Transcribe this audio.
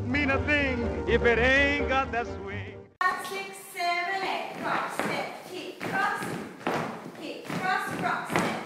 mean a thing if it ain't got that swing. 5, 6, 7, 8, cross, step, kick, cross, cross, step.